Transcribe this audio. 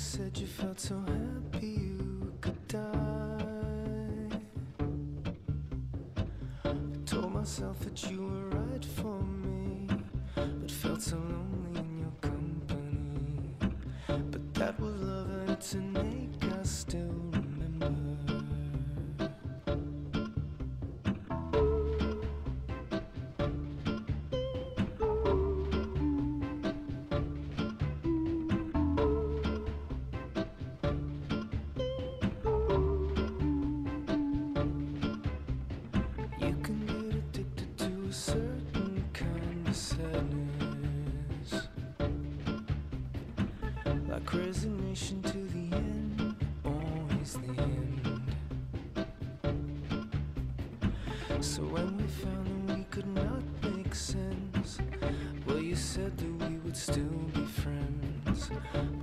said you felt so happy you could die. I told myself that you were right for me, but felt so lonely in your company. But that was love and it's an ache I still remember. Certain kind of sadness, like resignation to the end, always the end. So when we found that we could not make sense, well, you said that we would still be friends.